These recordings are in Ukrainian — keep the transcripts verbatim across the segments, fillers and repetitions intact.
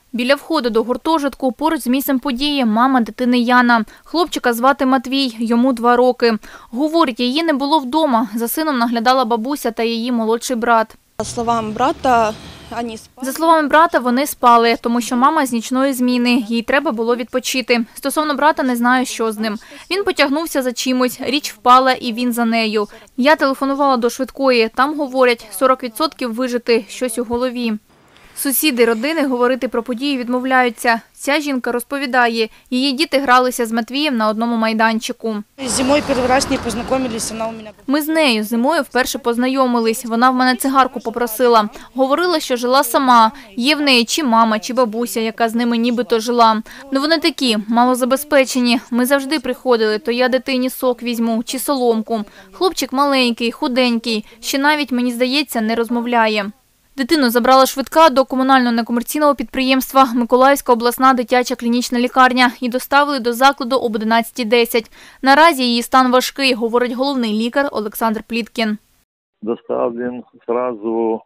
Біля входу до гуртожитку поруч з місцем події мама дитини Яна. Хлопчика звати Матвій, йому два роки. Говорить, її не було вдома. За сином наглядала бабуся та її молодший брат. За словами брата, вони спали. За словами брата, вони спали, тому що мама з нічної зміни. Їй треба було відпочити. Стосовно брата, не знаю, що з ним. Він потягнувся за чимось, річ впала і він за нею. Я телефонувала до швидкої. Там говорять, сорок відсотків вижити, щось у голові. Сусіди родини говорити про події відмовляються. Ця жінка розповідає, її діти гралися з Матвієм на одному майданчику. Зимою перший раз з нею познайомилися, вона у мене... Ми з нею зимою вперше познайомились. Вона в мене цигарку попросила. Говорила, що жила сама. Є в неї чи мама, чи бабуся, яка з ними нібито жила. Ну вони такі, малозабезпечені. Ми завжди приходили, то я дитині сок візьму, чи соломку. Хлопчик маленький, худенький, ще навіть, мені здається, не розмовляє. Дитину забрала швидка до комунального некомерційного підприємства Миколаївська обласна дитяча клінічна лікарня і доставили до закладу об одинадцятій десять. Наразі її стан важкий, говорить головний лікар Олександр Пліткін. Доставлен одразу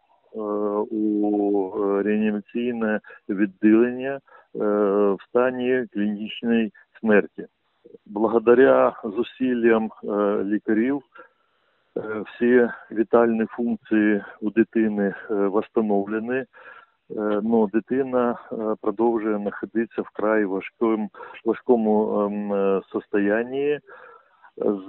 у реанімаційне відділення в стані клінічної смерті. Благодаря зусиллям лікарів всі вітальні функції у дитини відновлені, але дитина продовжує знаходитися в край важкому, важкому стані з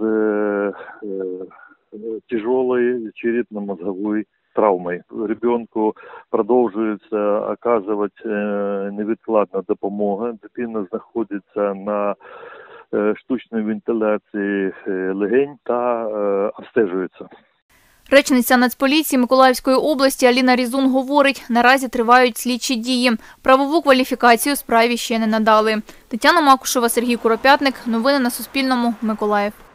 тяжелою черепно-мозговою травмою. Ребенку продовжується оказувати невідкладна допомога. Дитина знаходиться на штучної вентиляції легень та обстежується. Речниця Нацполіції Миколаївської області Аліна Різун говорить, наразі тривають слідчі дії. Правову кваліфікацію справі ще не надали. Тетяна Макушева, Сергій Куропятник. Новини на Суспільному. Миколаїв.